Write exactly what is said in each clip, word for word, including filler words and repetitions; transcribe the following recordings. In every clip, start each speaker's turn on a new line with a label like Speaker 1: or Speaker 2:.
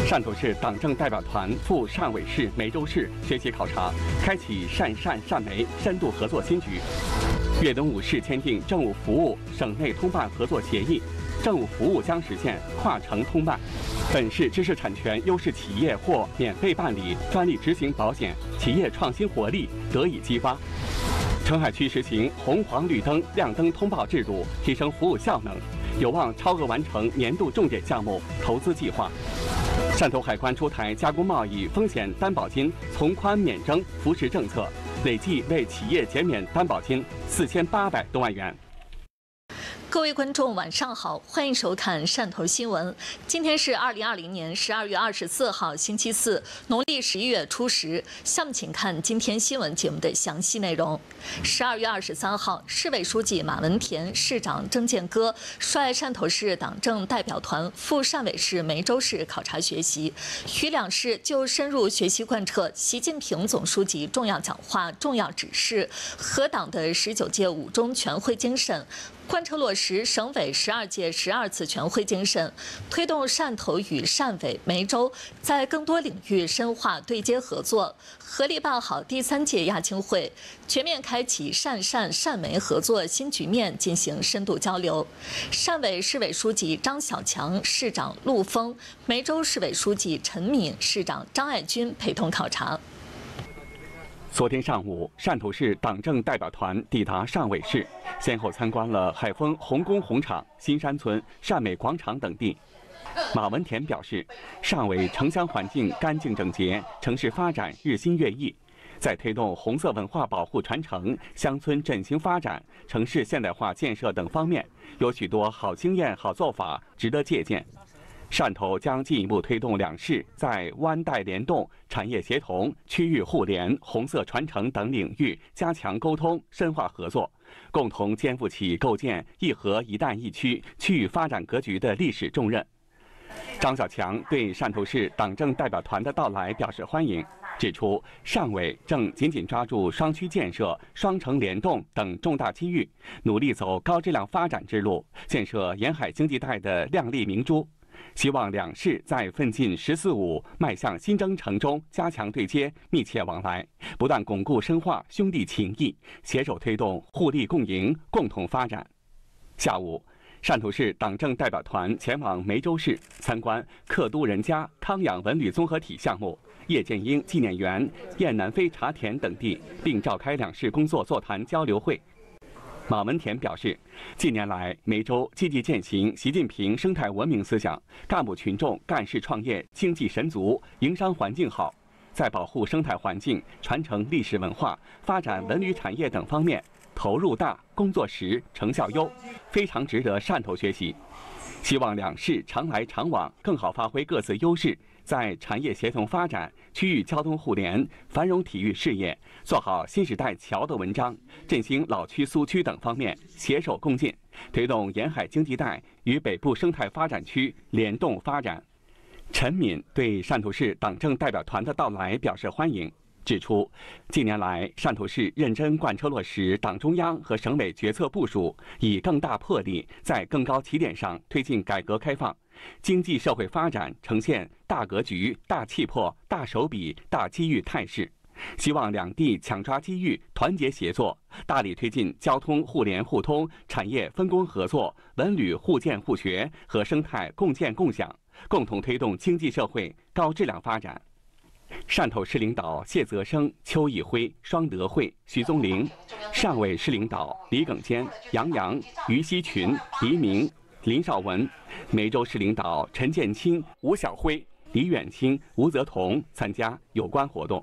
Speaker 1: 汕头市党政代表团赴汕尾市、梅州市学习考察，开启汕汕汕梅深度合作新局。粤东五市签订政务服务省内通办合作协议，政务服务将实现跨城通办。本市知识产权优势企业或免费办理专利执行保险，企业创新活力得以激发。澄海区实行红黄绿灯亮灯通报制度，提升服务效能，有望超额完成年度重点项目投资计划。汕头海关出台加工贸易风险担保金从宽免征扶持政策，累计为企业减免担保金四千八百多万元。
Speaker 2: 各位观众，晚上好，欢迎收看汕头新闻。今天是二零二零年十二月二十四号，星期四，农历十一月初十。下面请看今天新闻节目的详细内容。十二月二十三号，市委书记马文田、市长郑建歌率汕头市党政代表团赴汕尾市、梅州市考察学习，与两市就深入学习贯彻习近平总书记重要讲话、重要指示和党的十九届五中全会精神。贯彻落实省委十二届十二次全会精神，推动汕头与汕尾、梅州在更多领域深化对接合作，合力办好第三届亚青会，全面开启汕汕汕梅合作新局面，进行深度交流。汕尾市委书记张小强、市长陆丰，梅州市委书记陈敏、市长张爱军陪同考察。
Speaker 1: 昨天上午，汕头市党政代表团抵达汕尾市，先后参观了海丰红宫红场、新山村、汕美广场等地。马文田表示，汕尾城乡环境干净整洁，城市发展日新月异，在推动红色文化保护传承、乡村振兴发展、城市现代化建设等方面，有许多好经验、好做法，值得借鉴。汕头将进一步推动两市在湾带联动、产业协同、区域互联、红色传承等领域加强沟通、深化合作，共同肩负起构建一河一带一区区域发展格局的历史重任。张小强对汕头市党政代表团的到来表示欢迎，指出汕尾正紧紧抓住双区建设、双城联动等重大机遇，努力走高质量发展之路，建设沿海经济带的亮丽明珠。希望两市在奋进“十四五”迈向新征程中加强对接、密切往来，不断巩固深化兄弟情谊，携手推动互利共赢、共同发展。下午，汕头市党政代表团前往梅州市参观克都人家康养文旅综合体项目、叶剑英纪念园、雁南飞茶田等地，并召开两市工作座谈交流会。马文田表示，近年来，梅州积极践行习近平生态文明思想，干部群众干事创业经济神足，营商环境好，在保护生态环境、传承历史文化、发展文旅产业等方面投入大、工作实、成效优，非常值得汕头学习。希望两市常来常往，更好发挥各自优势，在产业协同发展、区域交通互联、繁荣体育事业做好新时代桥的文章，振兴老区苏区等方面携手共进，推动沿海经济带与北部生态发展区联动发展。陈敏对汕头市党政代表团的到来表示欢迎，指出，近年来汕头市认真贯彻落实党中央和省委决策部署，以更大魄力在更高起点上推进改革开放，经济社会发展呈现大格局、大气魄、大手笔、大机遇态势。希望两地抢抓机遇，团结协作，大力推进交通互联互通、产业分工合作、文旅互鉴互学和生态共建共享，共同推动经济社会高质量发展。汕头市领导谢泽生、邱义辉、双德惠、徐宗林；汕尾市领导李耿坚、杨洋、于希群、黎明、林少文；梅州市领导陈建清、吴晓辉、李远清、吴泽同参加有关活动。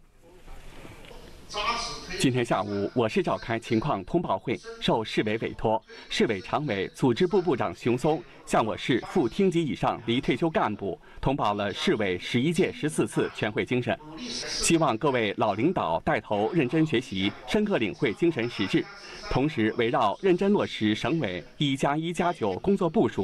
Speaker 1: 今天下午，我市召开情况通报会，受市委委托，市委常委、组织部部长熊松向我市副厅级以上离退休干部通报了市委十一届十四次全会精神，希望各位老领导带头认真学习，深刻领会精神实质，同时围绕认真落实省委一加一加九工作部署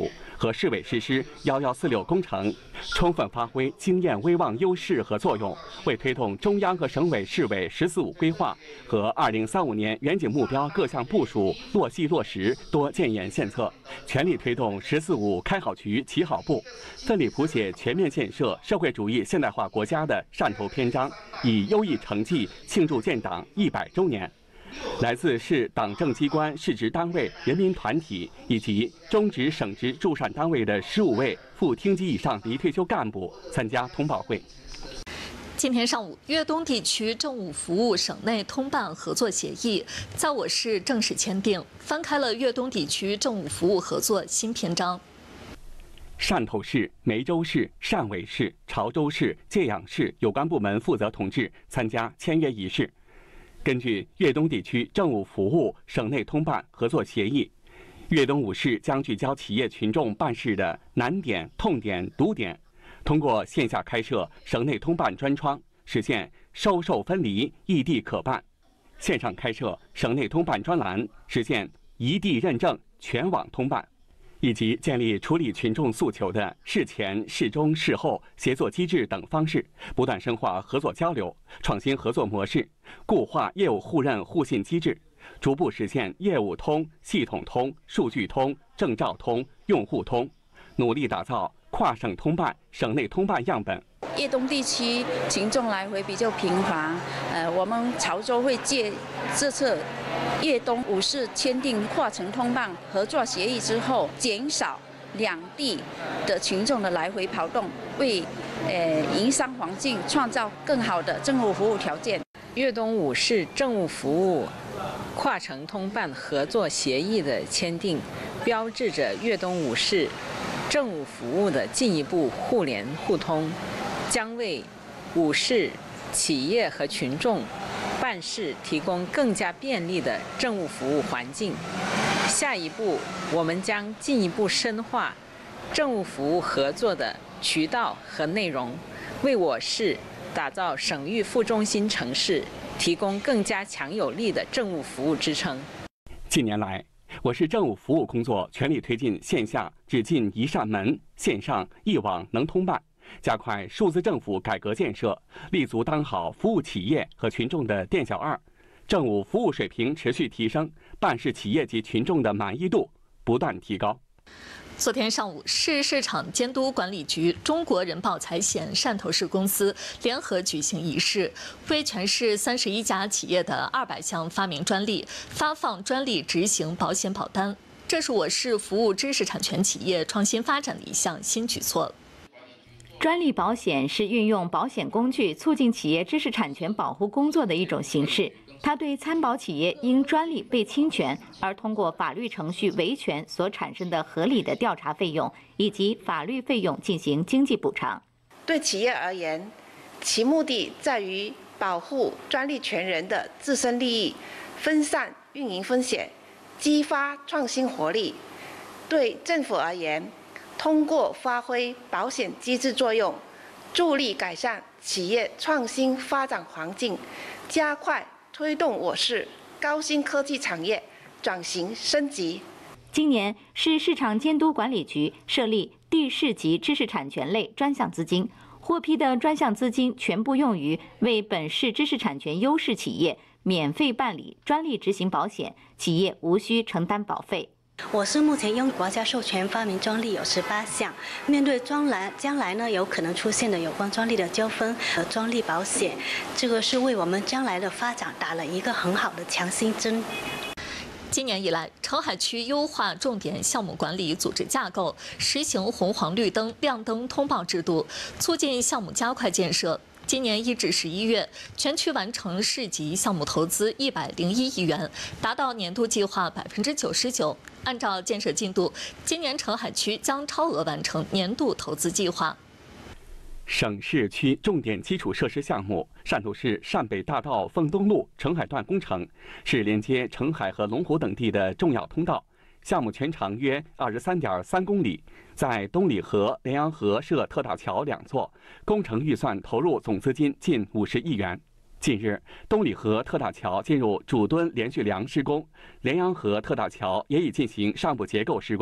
Speaker 1: 和市委实施“幺幺四六”工程，充分发挥经验威望优势和作用，为推动中央和省委市委“十四五”规划和二零三五年远景目标各项部署落细落实多建言献策，全力推动“十四五”开好局、起好步，奋力谱写全面建设社会主义现代化国家的汕头篇章，以优异成绩庆祝建党一百周年。来自市党政机关、市直单位、人民团体以及中直、省直驻汕单位的十五位副厅级以上离退休干部参加通报会。
Speaker 2: 今天上午，粤东地区政务服务省内通办合作协议在我市正式签订，翻开了粤东地区政务服务合作新篇章。
Speaker 1: 汕头市、梅州市、汕尾市、潮州市、介阳市有关部门负责同志参加签约仪式。根据粤东地区政务服务省内通办合作协议，粤东五市将聚焦企业群众办事的难点、痛点、堵点，通过线下开设省内通办专窗，实现收受分离、异地可办；线上开设省内通办专栏，实现一地认证、全网通办。以及建立处理群众诉求的事前、事中、事后协作机制等方式，不断深化合作交流，创新合作模式，固化业务互认互信机制，逐步实现业务通、系统通、数据通、证照通、用户通，努力打造跨省通办、省内通办样本。
Speaker 3: 粤东地区群众来回比较频繁，呃，我们潮州会借这次粤东五市签订跨城通办合作协议之后，减少两地的群众的来回跑动，为呃营商环境创造更好的政务服务条件。
Speaker 4: 粤东五市政务服务跨城通办合作协议的签订，标志着粤东五市政务服务的进一步互联互通，将为五市企业和群众办事提供更加便利的政务服务环境。下一步，我们将进一步深化政务服务合作的渠道和内容，为我市打造省域副中心城市提供更加强有力的政务服务支撑。
Speaker 1: 近年来，我市政务服务工作全力推进线下只进一扇门、线上一网能通办，加快数字政府改革建设，立足当好服务企业和群众的店小二，政务服务水平持续提升，办事企业及群众的满意度不断提高。
Speaker 2: 昨天上午，市市场监督管理局、中国人保财险汕头市公司联合举行仪式，为全市三十一家企业的二百项发明专利发放专利执行保险保单。这是我市服务知识产权企业创新发展的一项新举措。
Speaker 5: 专利保险是运用保险工具促进企业知识产权保护工作的一种形式。它对参保企业因专利被侵权而通过法律程序维权所产生的合理的调查费用以及法律费用进行经济补偿。
Speaker 6: 对企业而言，其目的在于保护专利权人的自身利益，分散运营风险，激发创新活力。对政府而言，通过发挥保险机制作用，助力改善企业创新发展环境，加快推动我市高新科技产业转型升级。
Speaker 5: 今年，市市场监督管理局设立地市级知识产权类专项资金，获批的专项资金全部用于为本市知识产权优势企业免费办理专利执行保险，企业无需承担保费。
Speaker 7: 我市目前拥国家授权发明专利有十八项，面对将来将来呢有可能出现的有关专利的纠纷和专利保险，这个是为我们将来的发展打了一个很好的强心针。
Speaker 2: 今年以来，澄海区优化重点项目管理组织架构，实行红黄绿灯、亮灯通报制度，促进项目加快建设。今年一至十一月，全区完成市级项目投资一百零一亿元，达到年度计划百分之九十九。按照建设进度，今年澄海区将超额完成年度投资计划。
Speaker 1: 省市区重点基础设施项目汕头市汕北大道凤东路澄海段工程，是连接澄海和龙湖等地的重要通道。项目全长约二十三点三公里，在东里河、连阳河设特大桥两座，工程预算投入总资金近五十亿元。近日，东里河特大桥进入主墩连续梁施工，连阳河特大桥也已进行上部结构施工。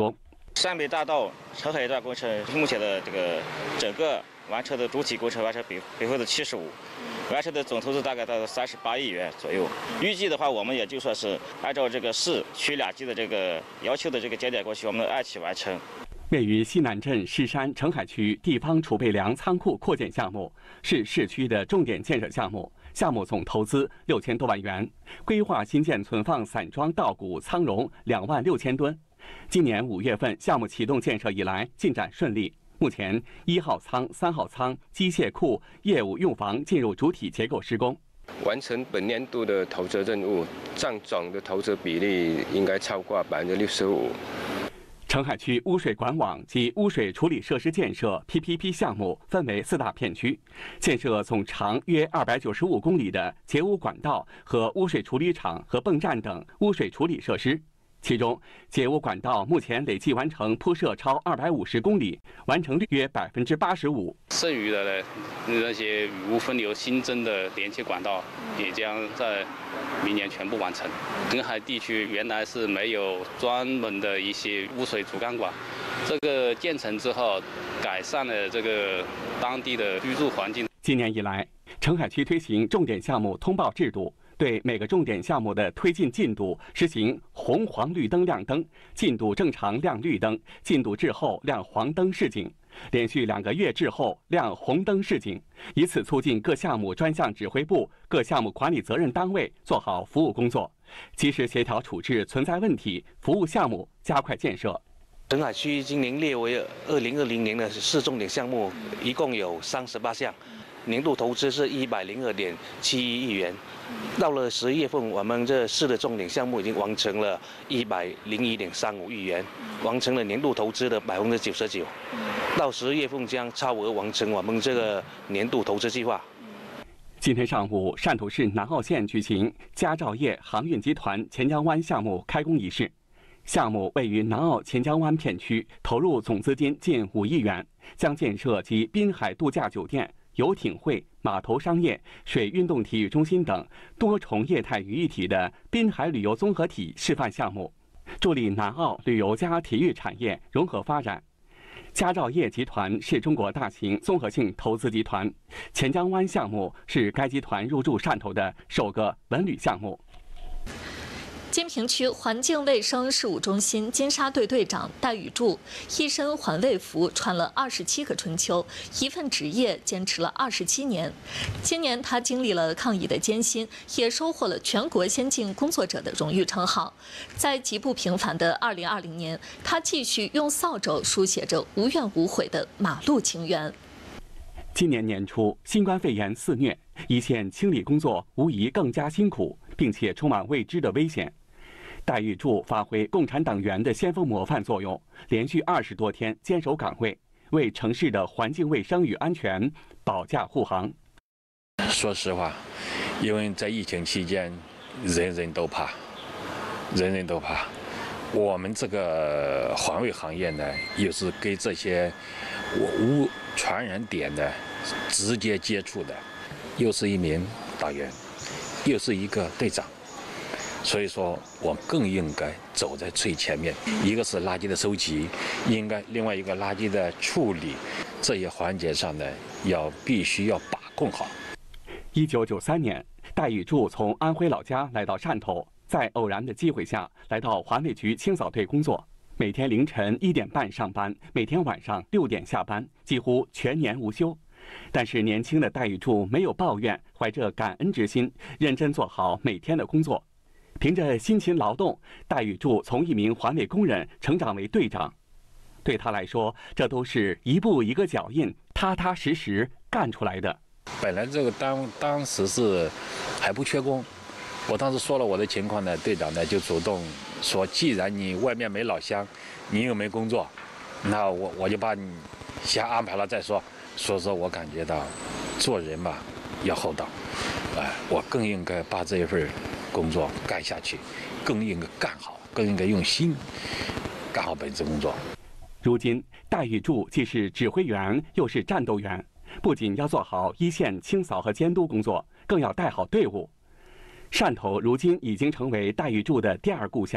Speaker 8: 陕北大道澄海段工程目前的这个整个完成的主体工程完成百百分之七十五，完成的总投资大概到三十八亿元左右。预计的话，我们也就说是按照这个市区两级的这个要求的这个节点过去，我们按期完成。
Speaker 1: 位于西南镇狮山澄海区地方储备粮仓库扩建项目是市区的重点建设项目，项目总投资六千多万元，规划新建存放散装稻谷仓容两万六千吨。今年五月份项目启动建设以来进展顺利，目前一号仓、三号仓、机械库、业务用房进入主体结构施工。
Speaker 9: 完成本年度的投资任务，占总的投资比例应该超过百分之六十五。
Speaker 1: 澄海区污水管网及污水处理设施建设 P P P 项目分为四大片区，建设总长约二百九十五公里的截污管道和污水处理厂和泵站等污水处理设施。其中，截污管道目前累计完成铺设超二百五十公里，完成率约百分之八十五。
Speaker 10: 剩余的呢，那些雨污分流新增的连接管道也将在明年全部完成。澄海地区原来是没有专门的一些污水主干管，这个建成之后，改善了这个当地的居住环境。
Speaker 1: 今年以来，澄海区推行重点项目通报制度。对每个重点项目的推进进度实行红黄绿灯亮灯，进度正常亮绿灯，进度滞后亮黄灯示警，连续两个月滞后亮红灯示警，以此促进各项目专项指挥部、各项目管理责任单位做好服务工作，及时协调处置存在问题，服务项目加快建设。
Speaker 11: 澄海区今年列为二零二零年的市重点项目，一共有三十八项，年度投资是一百零二点七一亿元。到了十一月份，我们这市的重点项目已经完成了一百零一点三五亿元，完成了年度投资的百分之九十九。到十一月份将超额完成我们这个年度投资计划。
Speaker 1: 今天上午，汕头市南澳县举行佳兆业航运集团钱江湾项目开工仪式。项目位于南澳钱江湾片区，投入总资金近五亿元，将建设集滨海度假酒店、游艇会、码头商业、水运动体育中心等多重业态于一体的滨海旅游综合体示范项目，助力南澳旅游加体育产业融合发展。佳兆业集团是中国大型综合性投资集团，钱江湾项目是该集团入驻汕头的首个文旅项目。
Speaker 2: 金平区环境卫生事务中心金沙队队长戴宇柱一身环卫服穿了二十七个春秋，一份职业坚持了二十七年。今年他经历了抗疫的艰辛，也收获了全国先进工作者的荣誉称号。在极不平凡的二零二零年，他继续用扫帚书写着无怨无悔的马路情缘。
Speaker 1: 今年年初，新冠肺炎肆虐，一线清理工作无疑更加辛苦，并且充满未知的危险。戴宇柱发挥共产党员的先锋模范作用，连续二十多天坚守岗位，为城市的环境卫生与安全保驾护航。
Speaker 12: 说实话，因为在疫情期间，人人都怕，人人都怕。我们这个环卫行业呢，又是跟这些无传染点的直接接触的，又是一名党员，又是一个队长。所以说，我更应该走在最前面。一个是垃圾的收集，应该另外一个垃圾的处理，这些环节上呢，要必须要把控好。
Speaker 1: 一九九三年，戴宇柱从安徽老家来到汕头，在偶然的机会下来到环卫局清扫队工作，每天凌晨一点半上班，每天晚上六点下班，几乎全年无休。但是年轻的戴宇柱没有抱怨，怀着感恩之心，认真做好每天的工作。凭着辛勤劳动，戴宇柱从一名环卫工人成长为队长。对他来说，这都是一步一个脚印，踏踏实实干出来的。
Speaker 12: 本来这个当当时是还不缺工，我当时说了我的情况呢，队长呢就主动说，既然你外面没老乡，你又没工作，那我我就把你先安排了再说。所以说我感觉到，做人嘛要厚道，哎、呃，我更应该把这一份工作干下去，更应该干好，更应该用心干好本职工作。
Speaker 1: 如今，戴宇柱既是指挥员，又是战斗员，不仅要做好一线清扫和监督工作，更要带好队伍。汕头如今已经成为戴宇柱的第二故乡，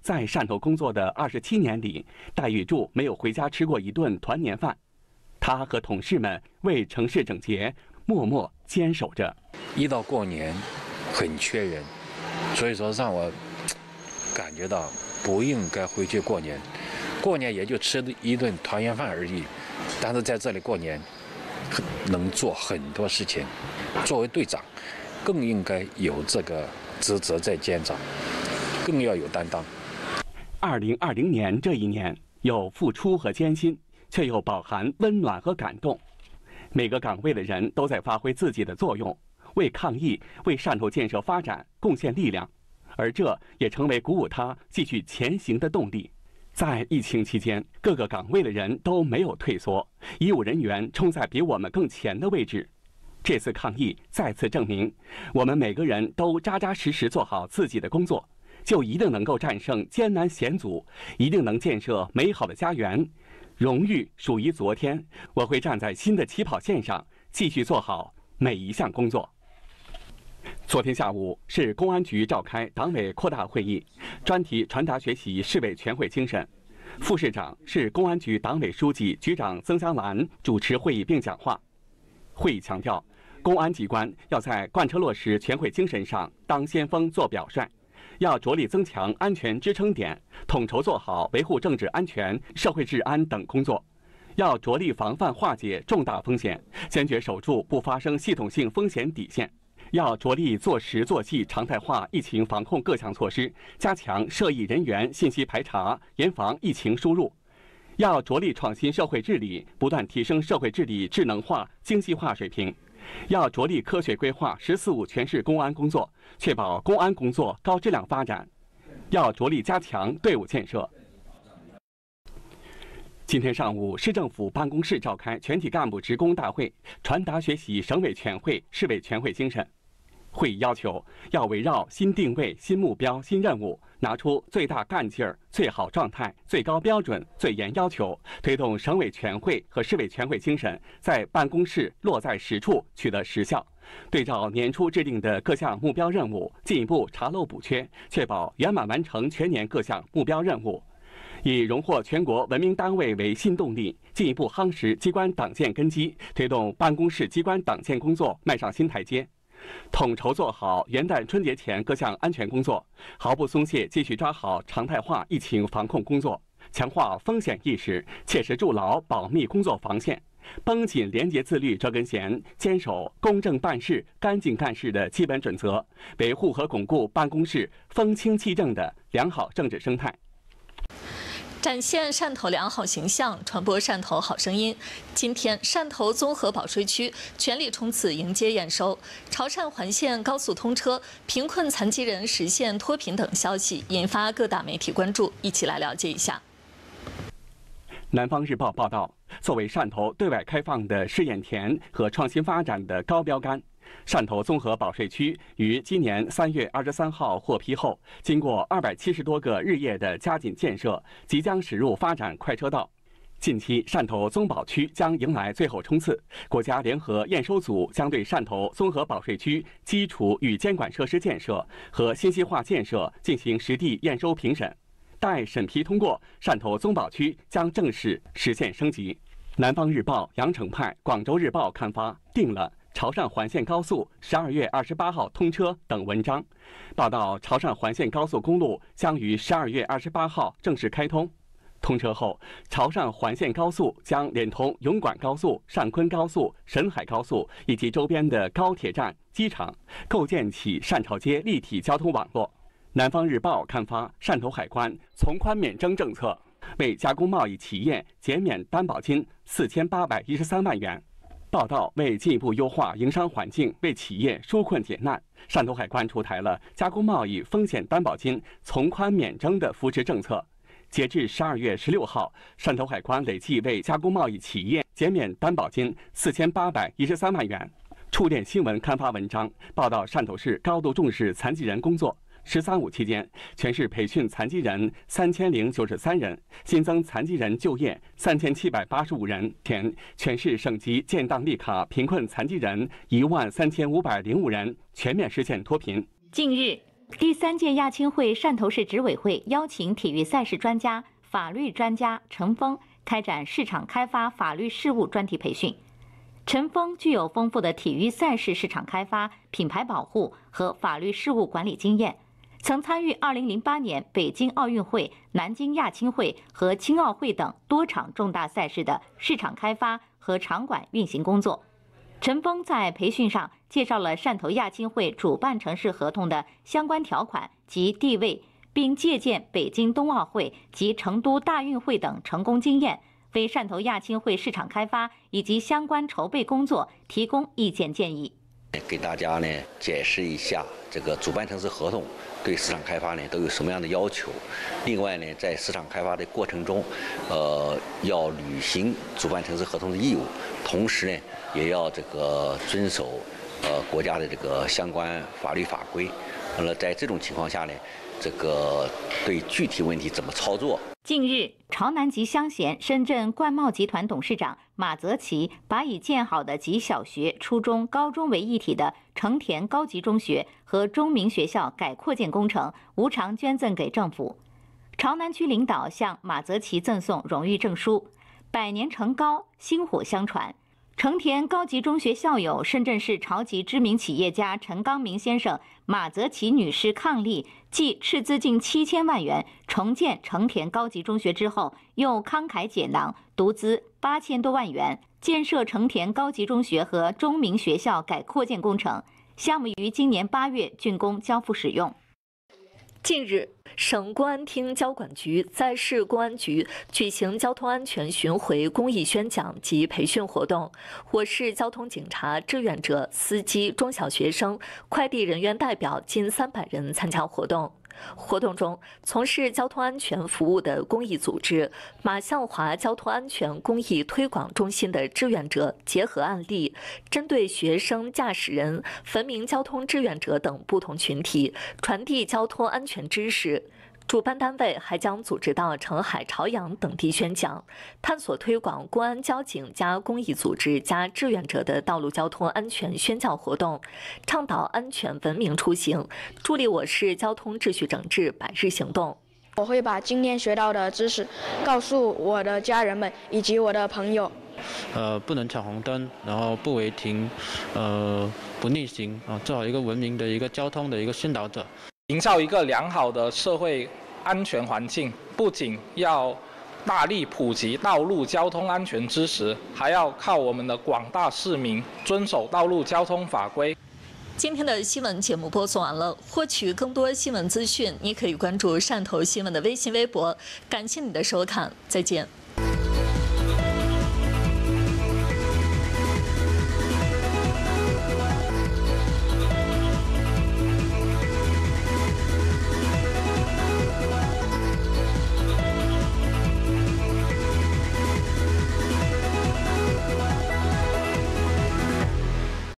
Speaker 1: 在汕头工作的二十七年里，戴玉柱没有回家吃过一顿团年饭。他和同事们为城市整洁默默坚守着。
Speaker 12: 一到过年，很缺人，所以说让我感觉到不应该回去过年。过年也就吃一顿团圆饭而已，但是在这里过年，能做很多事情。作为队长，更应该有这个职责在肩上，更要有担当。
Speaker 1: 二零二零年这一年，有付出和艰辛，却又饱含温暖和感动。每个岗位的人都在发挥自己的作用，为抗疫、为汕头建设发展贡献力量，而这也成为鼓舞他继续前行的动力。在疫情期间，各个岗位的人都没有退缩，医务人员冲在比我们更前的位置。这次抗疫再次证明，我们每个人都扎扎实实做好自己的工作，就一定能够战胜艰难险阻，一定能建设美好的家园。荣誉属于昨天，我会站在新的起跑线上，继续做好每一项工作。昨天下午，市公安局召开党委扩大会议，专题传达学习市委全会精神。副市长、市公安局党委书记、局长曾香兰主持会议并讲话。会议强调，公安机关要在贯彻落实全会精神上当先锋、做表率，要着力增强安全支撑点，统筹做好维护政治安全、社会治安等工作。要着力防范化解重大风险，坚决守住不发生系统性风险底线。要着力做实做细常态化疫情防控各项措施，加强涉疫人员信息排查，严防疫情输入。要着力创新社会治理，不断提升社会治理智能化、精细化水平。要着力科学规划“十四五”全市公安工作，确保公安工作高质量发展。要着力加强队伍建设。今天上午，市政府办公室召开全体干部职工大会，传达学习省委全会、市委全会精神。会议要求，要围绕新定位、新目标、新任务，拿出最大干劲儿、最好状态、最高标准、最严要求，推动省委全会和市委全会精神在办公室落在实处，取得实效。对照年初制定的各项目标任务，进一步查漏补缺，确保圆满完成全年各项目标任务。以荣获全国文明单位为新动力，进一步夯实机关党建根基，推动办公室机关党建工作迈上新台阶。统筹做好元旦春节前各项安全工作，毫不松懈继续抓好常态化疫情防控工作，强化风险意识，切实筑牢保密工作防线，绷紧廉洁自律这根弦，坚守公正办事、干净干事的基本准则，维护和巩固办公室风清气正的良好政治生态。
Speaker 2: 展现汕头良好形象，传播汕头好声音。今天，汕头综合保税区全力冲刺迎接验收，潮汕环线高速通车，贫困残疾人实现脱贫等消息引发各大媒体关注，一起来了解一下。
Speaker 1: 南方日报报道，作为汕头对外开放的试验田和创新发展的高标杆，汕头综合保税区于今年三月二十三号获批后，经过二百七十多个日夜的加紧建设，即将驶入发展快车道。近期，汕头综保区将迎来最后冲刺，国家联合验收组将对汕头综合保税区基础与监管设施建设和信息化建设进行实地验收评审。待审批通过，汕头综保区将正式实现升级。南方日报、羊城派、广州日报刊发定了潮汕环线高速十二月二十八号通车等文章，报道潮汕环线高速公路将于十二月二十八号正式开通。通车后，潮汕环线高速将连通永管高速、汕昆高速、沈海高速以及周边的高铁站、机场，构建起汕潮街立体交通网络。南方日报刊发汕头海关从宽免征政策，为加工贸易企业减免担保金四千八百一十三万元。报道为进一步优化营商环境，为企业纾困解难，汕头海关出台了加工贸易风险担保金从宽免征的扶持政策。截至十二月十六号，汕头海关累计为加工贸易企业减免担保金四千八百一十三万元。触电新闻刊发文章报道，汕头市高度重视残疾人工作。十三五期间，全市培训残疾人三千零九十三人，新增残疾人就业三千七百八十五人。前全市省级建档立卡贫困残疾人一万三千五百零五人，全面实现脱贫。
Speaker 5: 近日， 第三届亚青会汕头市执委会邀请体育赛事专家、法律专家陈峰开展市场开发法律事务专题培训。陈峰具有丰富的体育赛事市场开发、品牌保护和法律事务管理经验，曾参与二零零八年北京奥运会、南京亚青会和青奥会等多场重大赛事的市场开发和场馆运行工作。陈峰在培训上介绍了汕头亚青会主办城市合同的相关条款及地位，并借鉴北京冬奥会及成都大运会等成功经验，为汕头亚青会市场开发以及相关筹备工作提供意见建议。
Speaker 13: 给大家呢解释一下这个主办城市合同对市场开发呢都有什么样的要求。另外呢，在市场开发的过程中，呃，要履行主办城市合同的义务，同时呢，也要这个遵守呃国家的这个相关法律法规。那么在这种情况下呢，这个对具体问题怎么操作？
Speaker 5: 近日，潮南集乡县深圳冠茂集团董事长马泽奇把已建好的集小学、初中、高中为一体的成田高级中学和中明学校改扩建工程无偿捐赠给政府。潮南区领导向马泽奇赠送荣誉证书，百年成高，薪火相传。成田高级中学校友、深圳市潮籍知名企业家陈刚明先生、马泽奇女士伉俪，继斥资近七千万元重建成田高级中学之后，又慷慨解囊，独资八千多万元建设成田高级中学和中明学校改扩建工程，项目于今年八月竣工交付使用。
Speaker 2: 近日，省公安厅交管局在市公安局举行交通安全巡回公益宣讲及培训活动，我市交通警察志愿者、司机、中小学生、快递人员代表近三百人参加活动。活动中，从事交通安全服务的公益组织马向华交通安全公益推广中心的志愿者结合案例，针对学生、驾驶人、文明交通志愿者等不同群体传递交通安全知识。主办单位还将组织到澄海、朝阳等地宣讲，探索推广公安交警加公益组织加志愿者的道路交通安全宣教活动，倡导安全文明出行，助力我市交通秩序整治百日行动。
Speaker 14: 我会把今天学到的知识告诉我的家人们以及我的朋友。
Speaker 15: 呃，不能闯红灯，然后不违停，呃，不逆行啊，做好一个文明的一个交通的一个宣导者，
Speaker 16: 营造一个良好的社会安全环境，不仅要大力普及道路交通安全知识，还要靠我们的广大市民遵守道路交通法规。
Speaker 2: 今天的新闻节目播送完了，获取更多新闻资讯，你可以关注汕头新闻的微信、微博。感谢你的收看，再见。